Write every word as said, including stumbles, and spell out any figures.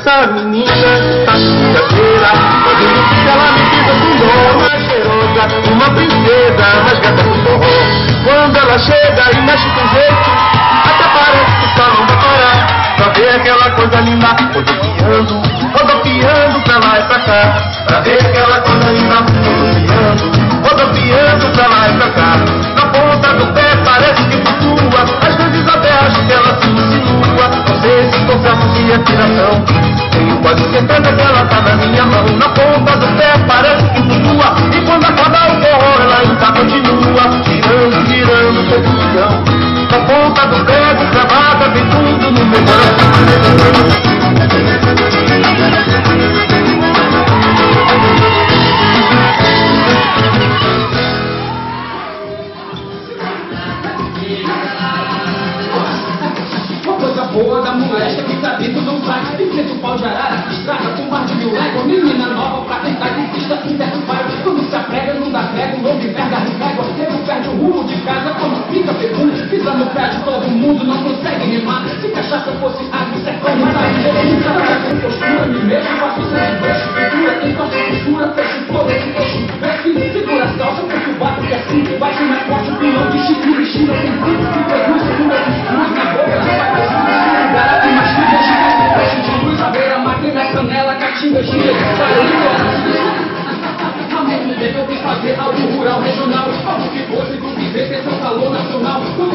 essa menina tá quinta-feira, quando ela me pisa com dor, mais cheirosa, uma princesa, mais gata do forró. Quando ela chega e mexe com jeito, até parece que só não vai parar, pra ver aquela coisa linda, rodopiando, rodopiando pra lá e pra cá, pra ver aquela coisa linda, rodopiando, rodopiando pra lá e pra cá. Na ponta do pé parece que flutua, às vezes até acho que ela se insinua. Não sei se confesso de respiração, tenho quase certeza que ela tá na minha mão. Na ponta do pé parece que flutua, e quando acaba o forró ela ainda continua, girando, girando, perfeição. Na ponta do pé, desgravada, tem tudo no meu coração. Boa da molesta que tá dentro do pai, e preto pau de arara, estraga com mais de mil léguas. Menina nova pra tentar conquista, inverno vai. Quando se aprega, não dá prego, não me pega, régua. Nego perde o rumo de casa, quando fica pegum. Pisa no pé de todo mundo, não consegue rimar. Se cachaça fosse água, isso é como tá. Nunca para com postura, me mesmo faço sem peixe. Pintura, tem sorte, costura, fecho todo esse eixo. Veste, segura a salsa, porque o bato que é assim. Bate mais forte, o pilão de chiquinho, China tem tudo. Se produz, segura, cruz na boca, na vai. Garapa, mastiga, gira, fecha de luz, a beira, máquina, canela, catinga, gira, saída. A mesmo tempo eu quis fazer algo rural, regional, algo que fosse do que ver, ter seu calor nacional.